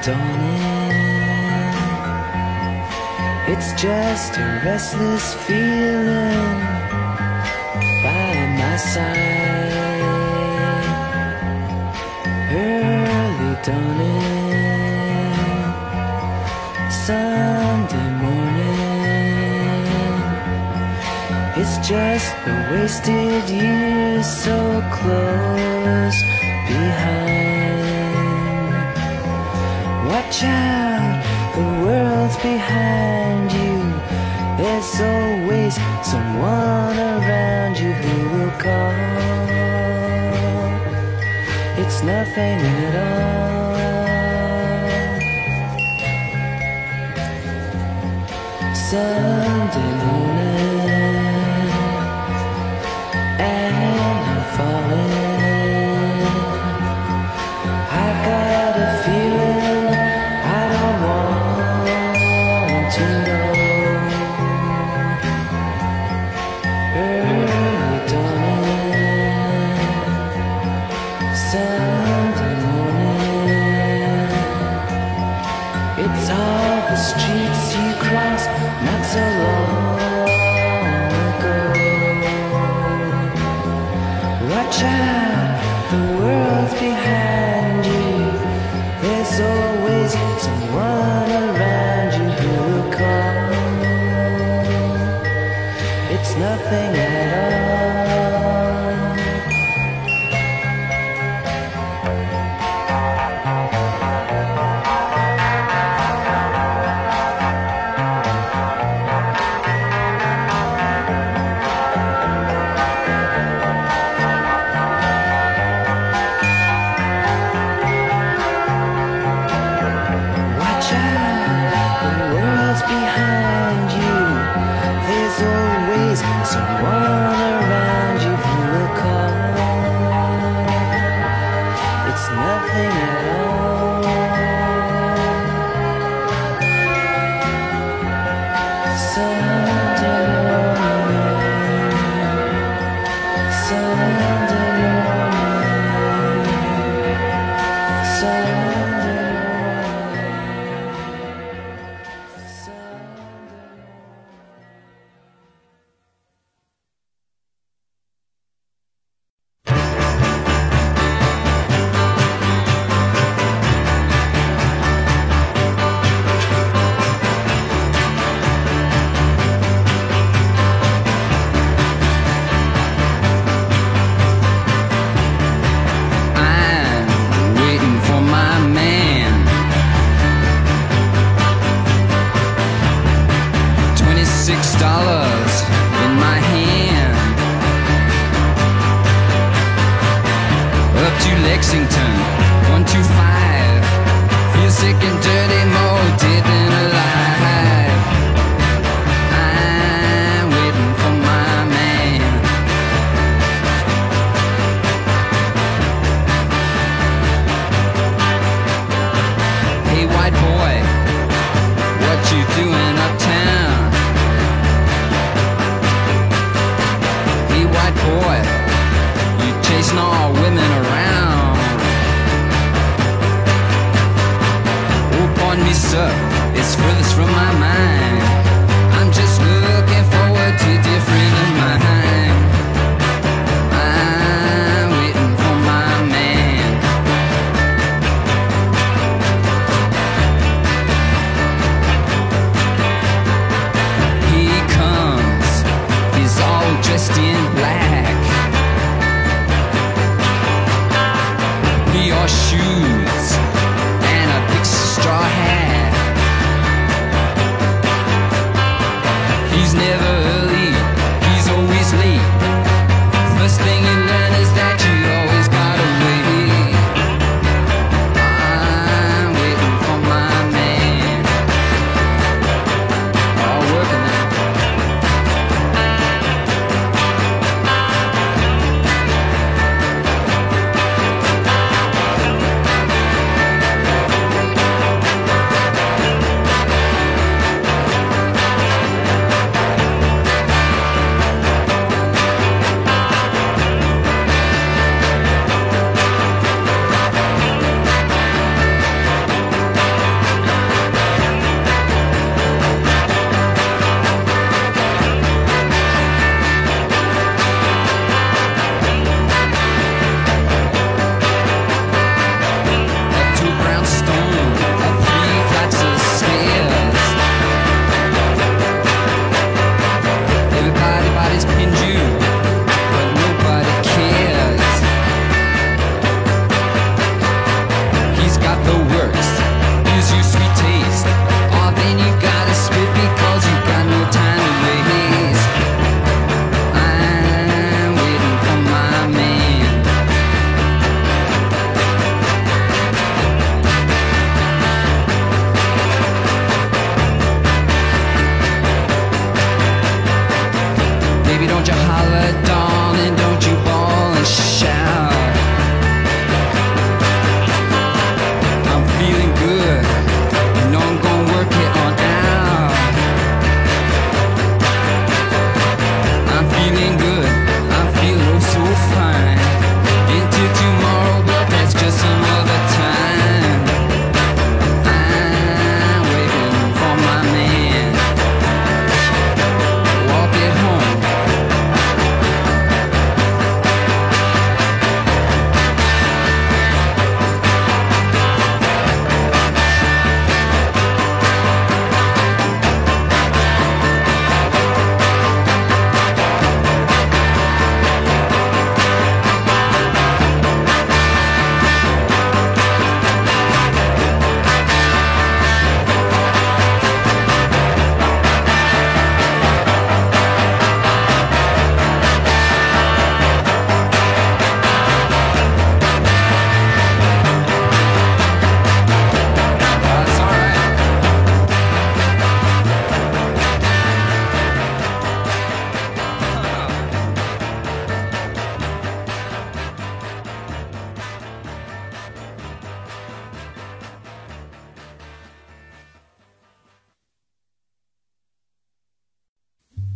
dawning. It's just a restless feeling by my side. Early dawning, Sunday morning. It's just a wasted year so close behind. Watch out, the world's behind you. There's always someone around you who will call. It's nothing at all. Sunday morning, and I'm falling. I've got a feeling I don't want to know. Early dawning, Sunday morning. It's all the streets you crossed not so long ago. Watch out, the world's behind you. There's always someone around you who will call. It's nothing at all. Watch out, the world's behind you. There's always someone around you who will call. It's nothing at all. Sunday morning, Sunday morning, Sunday Lexington, 125. Feel sick and dirty, more dead than alive. I'm waiting for my man. Hey white boy, what you doing uptown? Hey white boy, you chasing all women around. Me, sir, it's furthest from my mind. I'm just looking forward to different of mine. I'm waiting for my man. He comes, he's all dressed in black. He wore shoes and a big straw hat. He's never early, he's always late. First thing you learn is that you always gotta wait. I'm waiting for my man. All working now.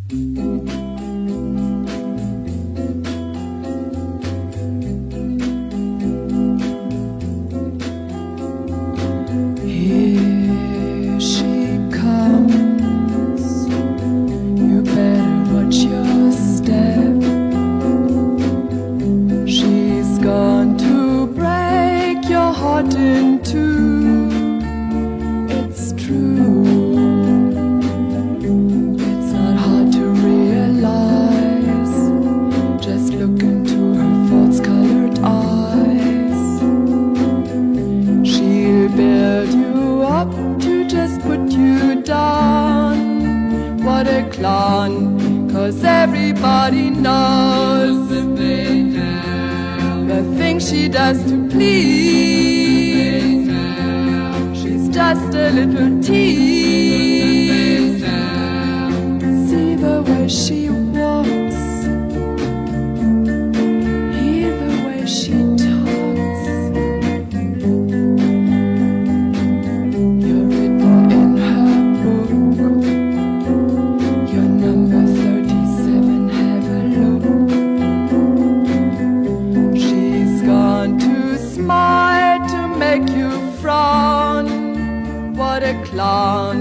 Here she comes. You better watch your step. She's gone to break your heart in two. It's true. It's not hard to realize. Just look into her false-colored eyes. She'll build you up to just put you down. What a clown, 'cause everybody knows the things she does to please. She's just a little tease. See the way she walks, hear the way she talks. You're written in her book. You're number 37, have a look. She's gone to smile to make you frown. What a clown.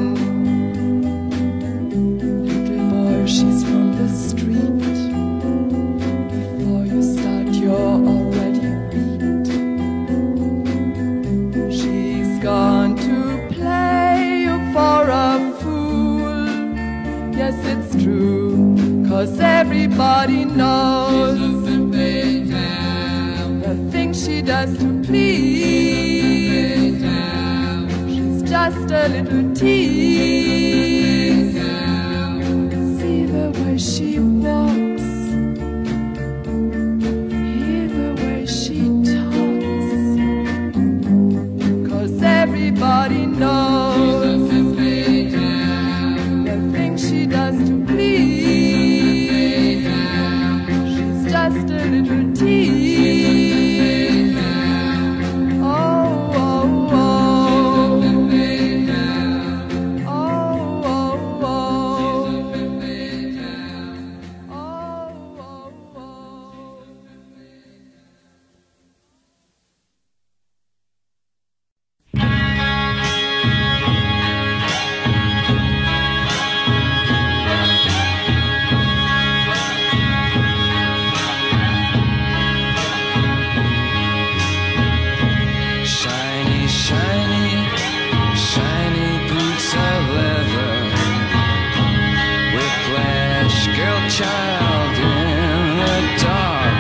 Little boy, she's from the street. Before you start, you're already beat. She's gone to play you for a fool. Yes, it's true, 'cause everybody knows the things she does to please. She's just a little tease. See the way she walks, hear the way she talks. 'Cause everybody knows the things she does to please. She's just a little tease. Oh, oh, oh. Oh, oh, oh. Oh, oh, oh. Shiny, shiny, shiny boots of leather. Whiplash, girl child in the dark.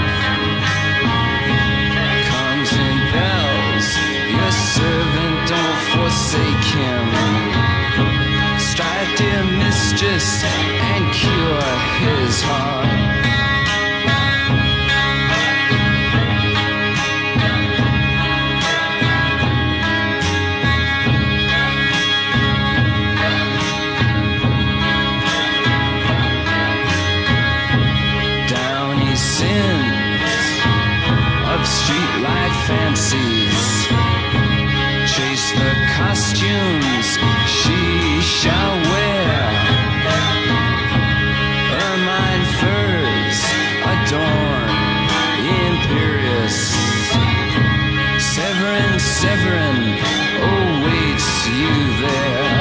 Comes in bells, your servant, don't forsake him. Strike, dear mistress, and cure his heart. Downy sins of streetlight fancies. Chase the costumes she shall wear. Ermine furs adorn imperious. Severin, Severin awaits you there.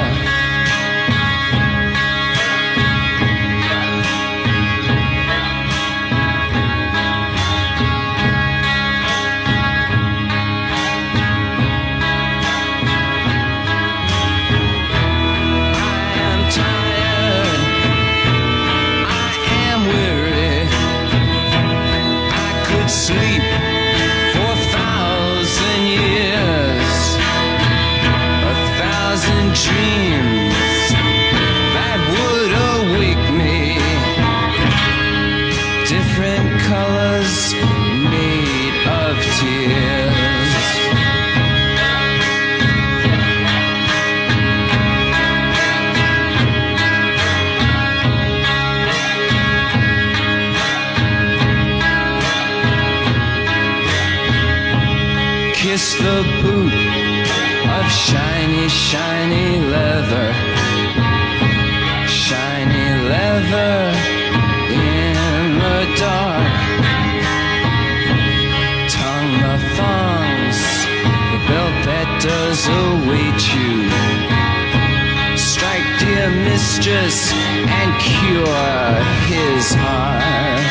Sleep for 1,000 years, 1,000 dreams that would awake me. Different colors made of tears. Kiss the boot of shiny, shiny leather. Shiny leather in the dark. Tongue the thongs, the belt that does await you. Strike, dear mistress, and cure his heart.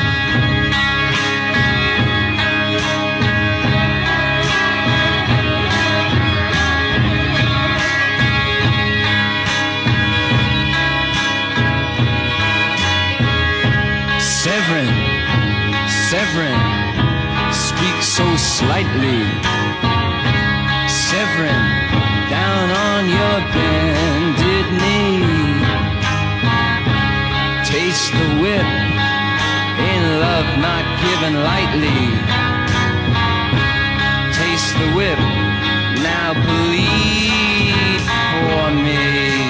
Severin, Severin, speak so slightly. Severin, down on your bended knee. Taste the whip, in love not given lightly. Taste the whip, now bleed for me.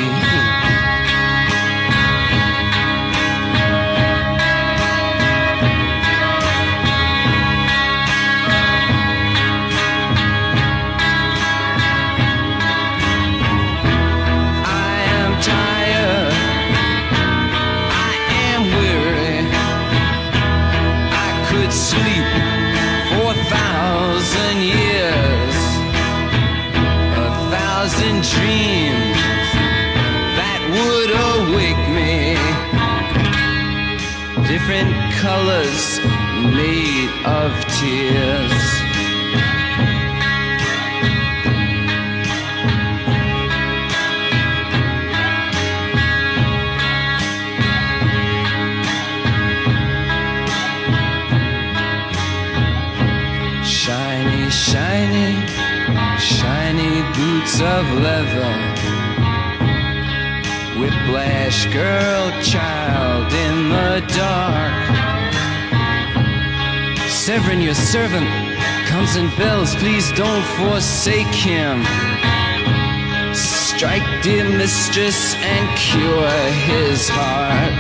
Sleep for 1,000 years, 1,000 dreams that would awake me. Different colors made of tears. Shiny, shiny, shiny boots of leather. Whiplash girl, child in the dark. Severin, your servant, comes and bells. Please don't forsake him. Strike, dear mistress, and cure his heart.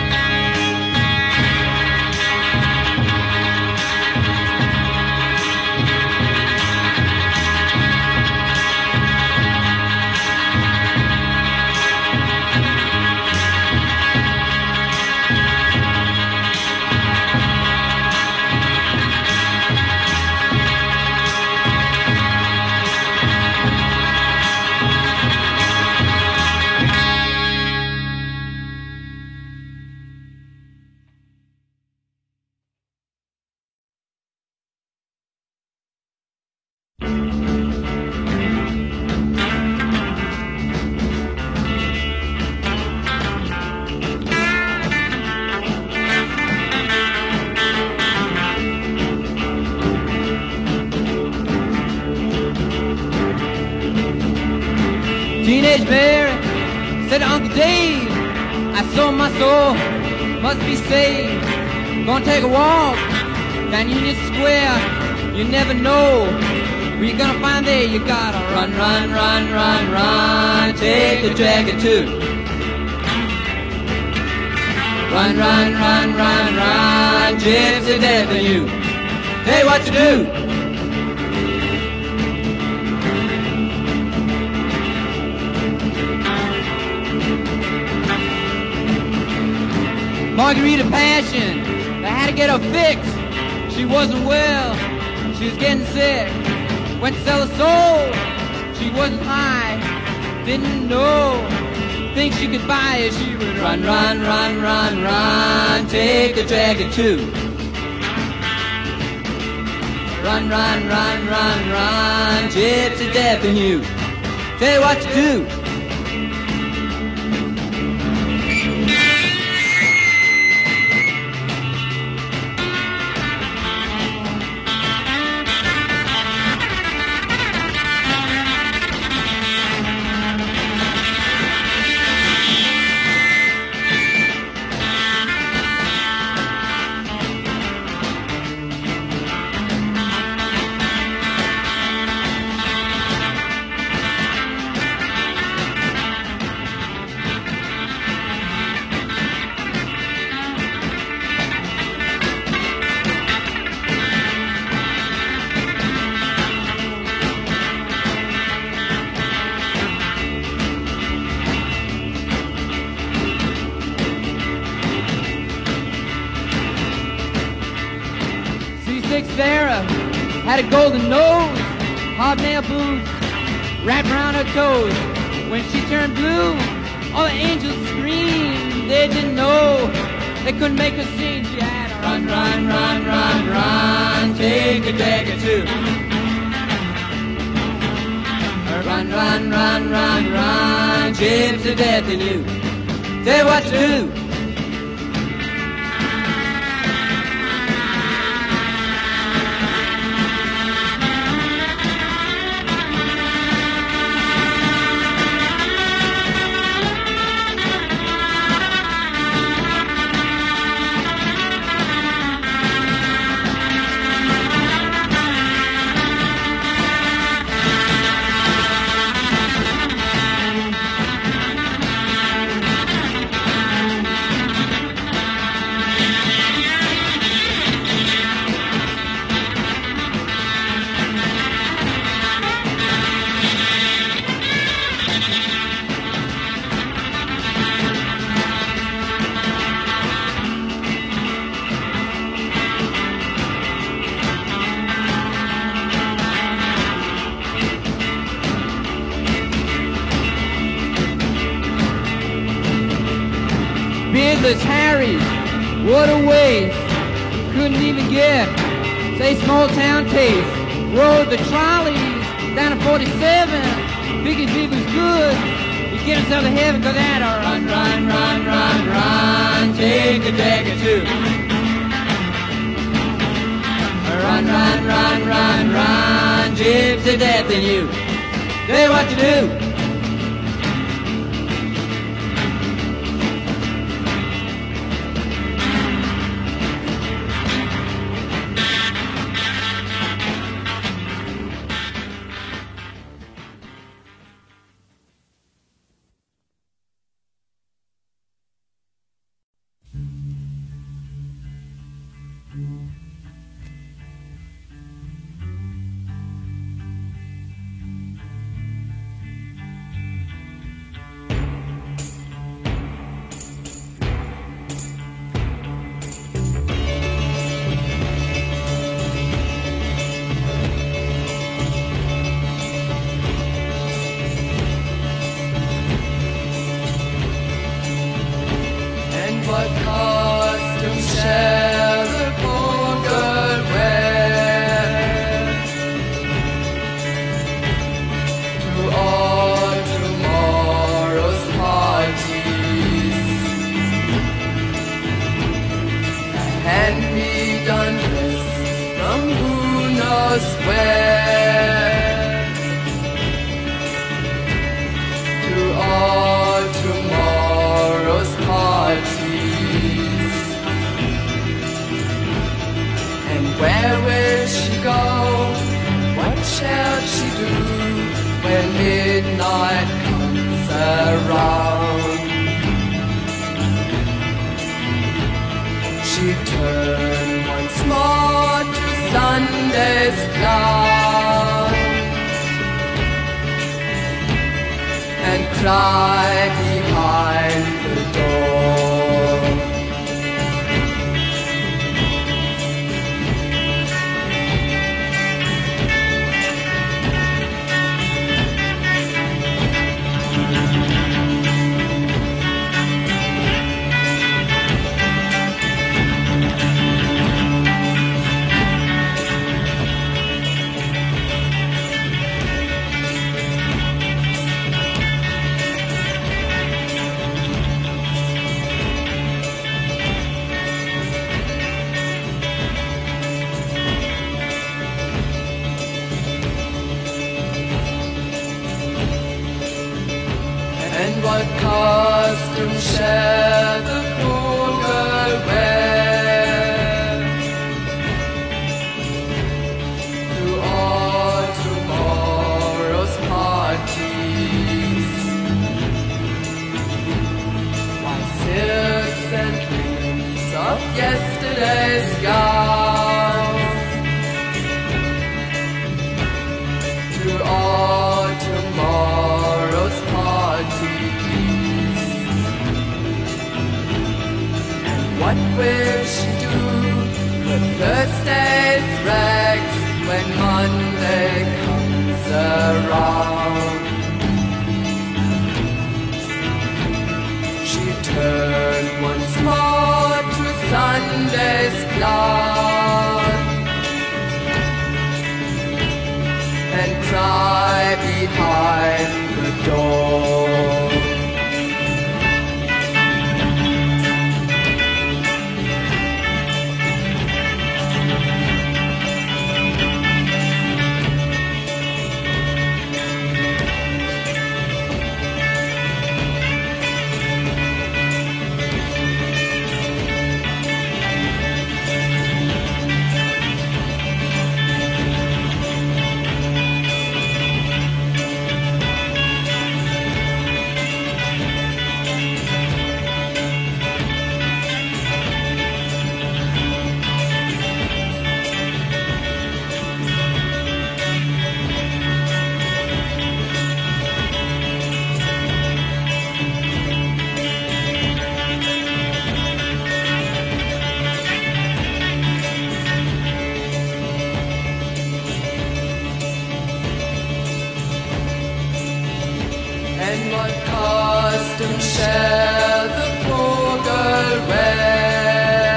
Teenage Mary said to Uncle Dave, I sold my soul, must be saved. Gonna take a walk down Union Square. You never know where you're gonna find there. You gotta run, run, run, run, run. Take the jacket too. Run, run, run, run, run. Gypsy death for you. Tell you what to do. Margarita Passion, they had to get her fixed. She wasn't well, she was getting sick. Went to sell her soul, she wasn't high. Didn't know, think she could buy it. She would run, run, run, run, run. Take the jacket too. Run, run, run, run, run. Gypsy death in you. Tell you what to do. Sarah had a golden nose, hobnail boots wrapped around her toes. When she turned blue, all the angels screamed. They didn't know, they couldn't make her sing. She had a run, run, run, run, run, take a deck or two. Run, run, run, run, run, chips to death in you. Tell you what to do. Beardless Harry, what a waste. Couldn't even get, say, small town taste. Rode the trolleys down to 47. Figured if he was good, he'd get himself to heaven. Cause that run, run, run, run, run, take a deck or two. Run, run, run, run, run, gyps to death in you. Tell you what to do. What costume shall the poor girl wear to all tomorrow's parties? A hand-me-done dress from who knows where to all tomorrow's parties. Where will she go? What shall she do when midnight comes around? She turned once more to Sunday's clown and cried behind the door. What costume shall the poor girl wear to all tomorrow's parties? Why, silks and rings of yesterday's gowns to all tomorrow's parties. What will she do with Thursday's rest? Monday comes around, she turned once more to Sunday's cloud and cry behind the door. And what costume shall the poor girl wear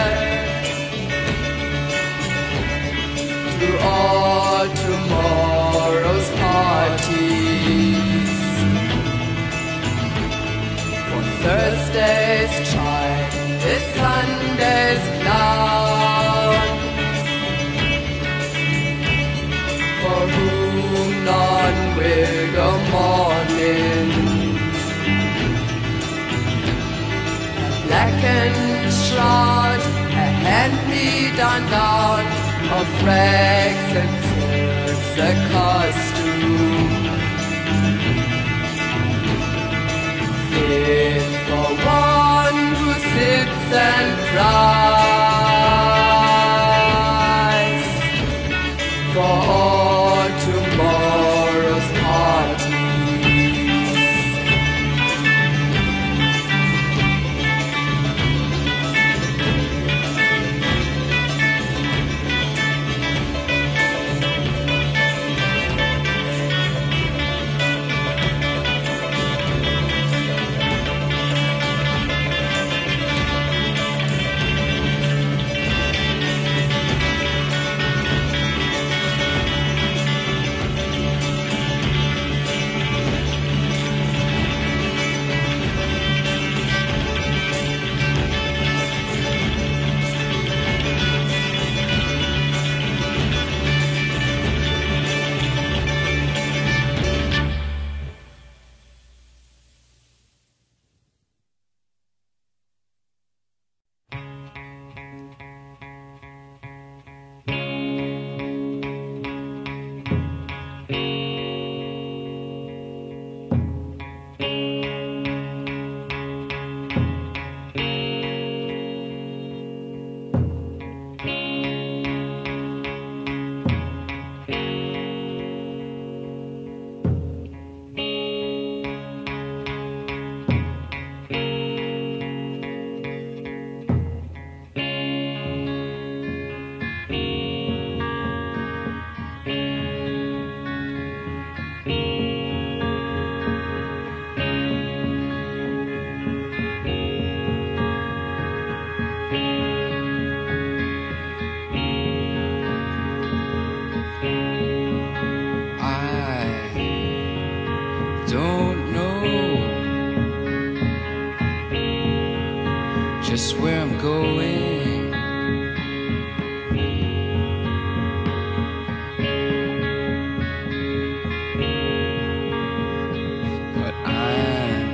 to all tomorrow's parties? For Thursday's child is Sunday's clown, for whom none will go mourning. Blackened shroud, a hand-me-down gown of rags and silks, a costume fit for one who sits and cries for all tomorrow's parties. Just where I'm going. But I'm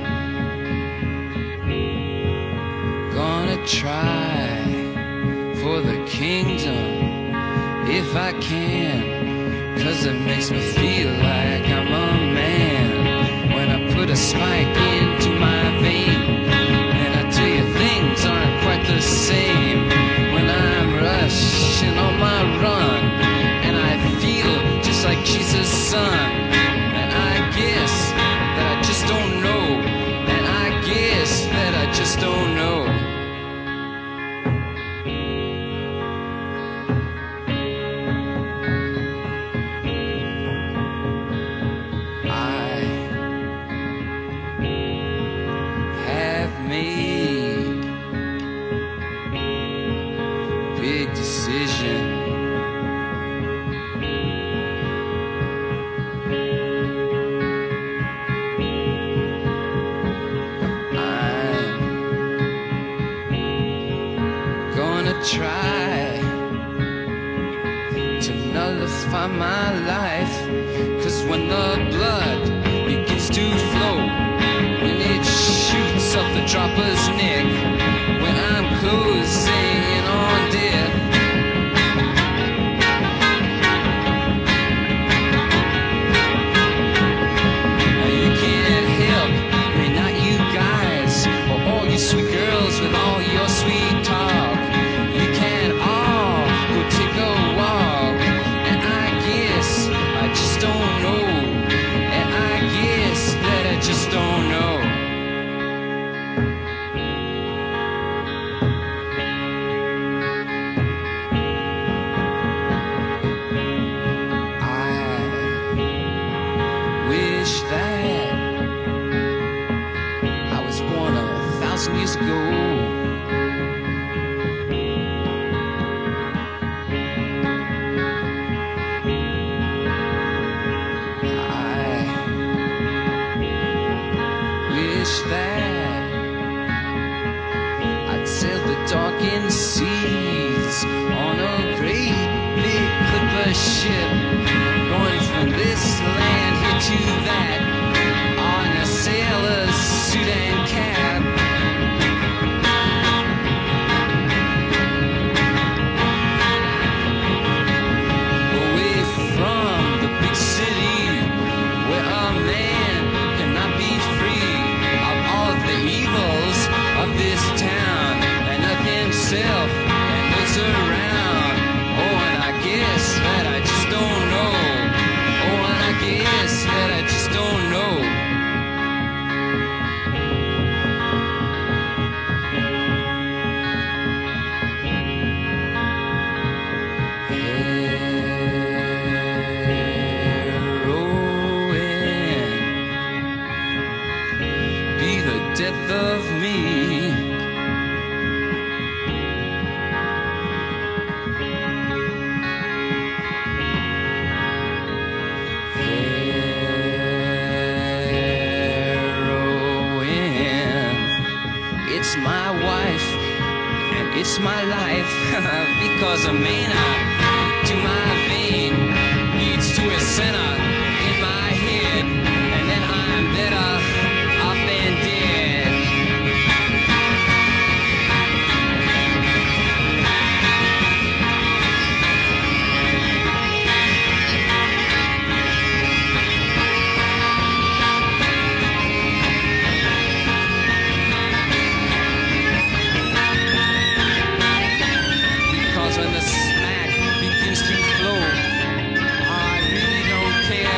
gonna try for the kingdom if I can, 'cause it makes me feel like I'm a man when I put a spike into my vein. Things aren't quite the same when I'm rushing on my run, and I feel just like Jesus' son. And I guess that I just don't know, and I guess that I just don't know. try to nullify my life. 'Cause when the blood begins to flow, when it shoots up the dropper's neck, when I'm closing in on death, you can't help me, not you guys, or all you sweet girls with all your sweet talk. You can't all go take a walk, and I guess I just don't know, and I guess that I just don't know. Wish that I was born 1,000 years ago. I wish that I'd sail the darkened seas on a great big clipper ship, going from this land here to that, on a sailor's suit and cap. Away from the big city, where a man cannot be free of all of the evils of this town, and of himself and those around. Oh, and I guess that I just don't know. Oh, and I guess that I just don't know. Heroin be the death of me. Heroin, it's my wife and it's my life, because a mana to my vein leads to a center in my head, and then I'm better off than dead. Because when the smack begins to flow, I really don't care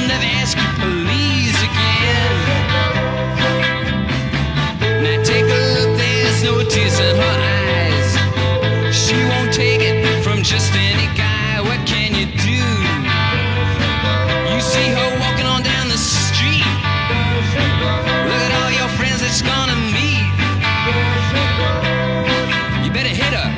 she'll never ask you please again. Now take a look, there's no tears in her eyes. She won't take it from just any guy. What can you do? You see her walking on down the street. Look at all your friends that she's gonna meet. You better hit her.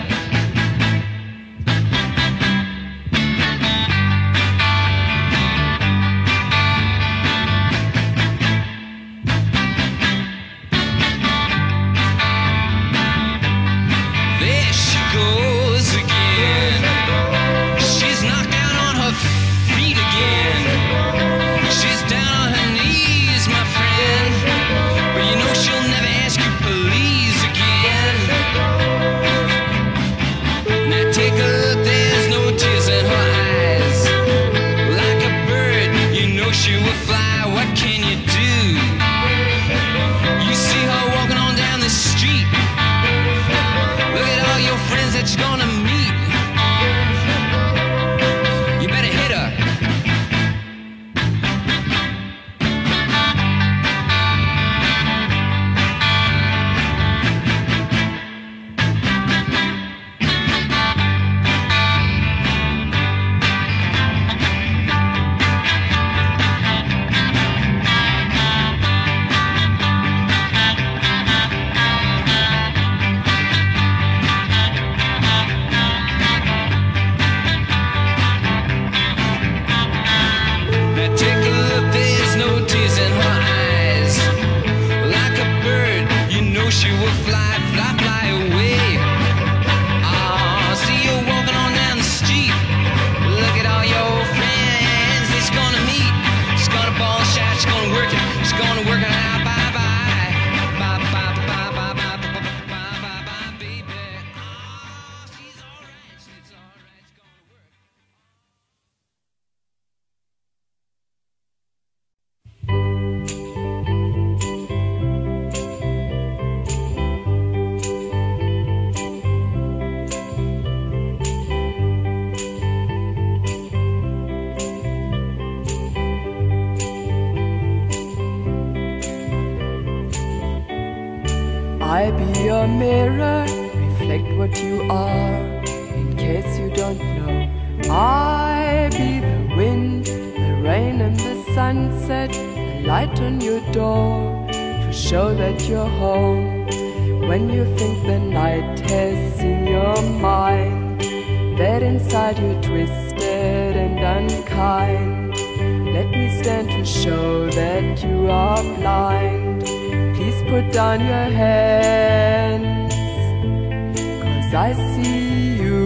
There she goes again. She's knocked down on her feet again. She's down on her knees, my friend. But you know she'll never ask you please again. Now take a look, there's no tears in her eyes. Like a bird, you know she will fly. What can you do? You see her walking on down the street. Look at all your friends that you're gonna meet. You better hit her. Now take a look, there's no tears in her eyes. Like a bird, you know she will fly, fly, fly away. Ah, see you walking on down the street. Look at all your friends that she's gonna meet. She's gonna ball shot, she's gonna work it. She's gonna work it out, bye bye. Bye bye bye bye bye bye bye bye bye bye baby. Ah, she's alright, she's alright, she's gonna work. I be your mirror, reflect what you are, in case you don't know. I be the wind, the rain and the sunset, the light on your door, to show that you're home. When you think the night has seen your mind, that inside you're twisted and unkind, let me stand to show that you are blind. Please put down your hands, 'cause I see you.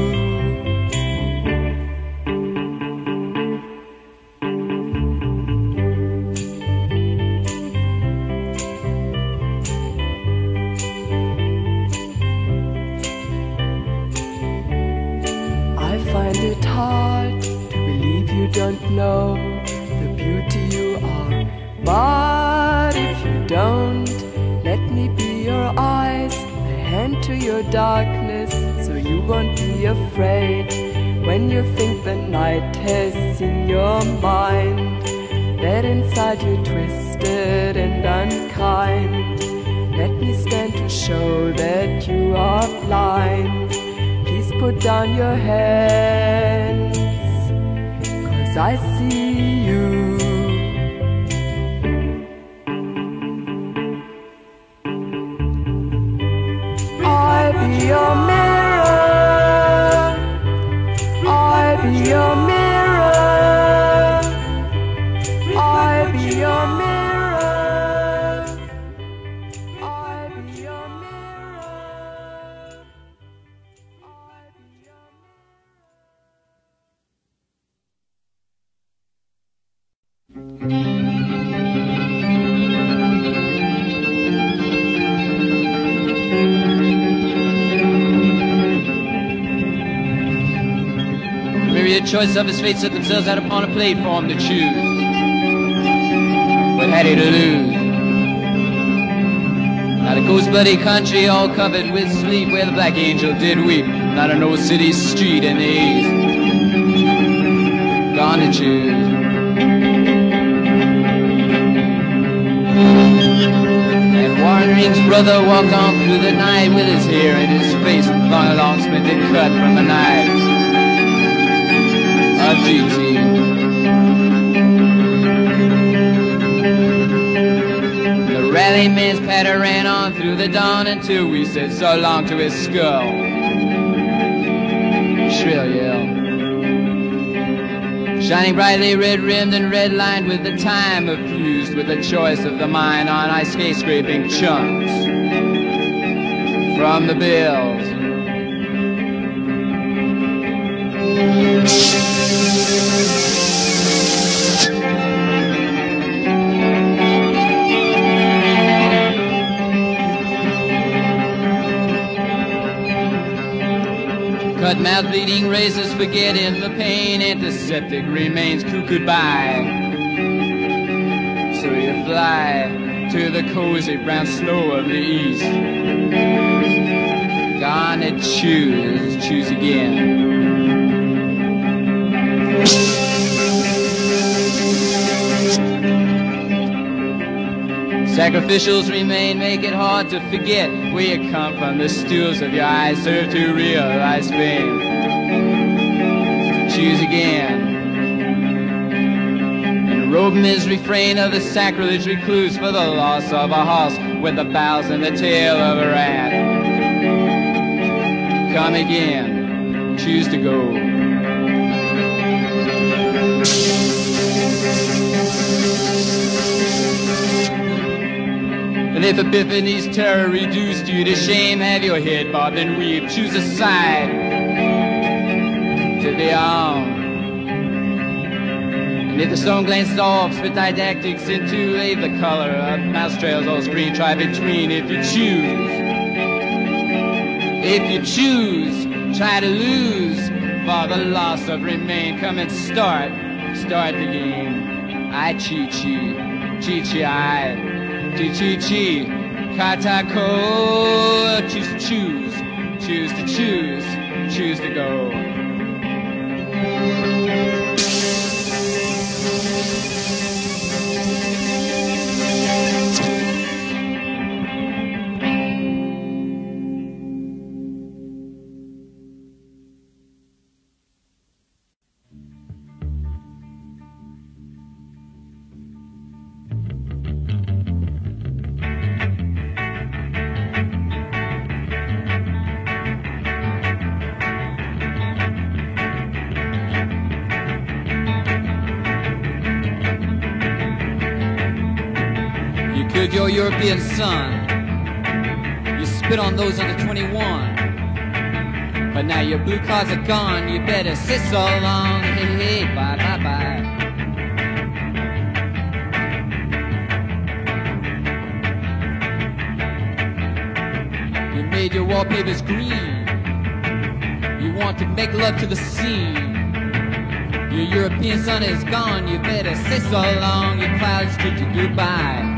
I find it hard to believe you don't know the beauty you are. But if you don't, let me be your eyes, a hand to your darkness, so you won't be afraid. When you think the night has seen your mind, that inside you're twisted and unkind, let me stand to show that you are blind. Please put down your hands, 'cause I see you. I be your mirror, I be your mirror, I be your mirror, I be your mirror, I be your Myriad choice of his fate set themselves out upon a plate for him to choose. What had he to lose? Not a ghost bloody country all covered with sleep, where the black angel did weep. Not an old city street in the east. Gone to choose. And Warring's brother walked on through the night with his hair and his face long splinted cut from a knife of GT. The rallyman's patter ran on through the dawn until we said so long to his skull. Shrill yell. Shining brightly red-rimmed and red-lined with the time of fused with the choice of the mind on ice skate scraping chunks from the bills. Cut mouth bleeding razors forgetting the pain, antiseptic remains cuckooed by. So you fly to the cozy brown snow of the east. Gonna choose again. Sacrificials remain, make it hard to forget where you come from. The stools of your eyes serve to realize fame. Choose again. And robe his refrain of the sacrilege recluse for the loss of a horse with the bowels and the tail of a rat. Come again. Choose to go. And if Epiphany's terror reduced you to shame, have your head bobbed and weave, choose a side to the arm. And if the stone glances off, spit didactics into the color of mouse trails on screen, try between if you choose. If you choose, try to lose, for the loss of remain. Come and start the game. I cheat, I. Chi, Katako, choose to choose to go. Could your European son, you spit on those under 21, but now your blue cards are gone, you better say so long, hey, bye, bye, bye. You made your wallpapers green, you want to make love to the scene. Your European son is gone, you better say so long, your clouds treat you goodbye.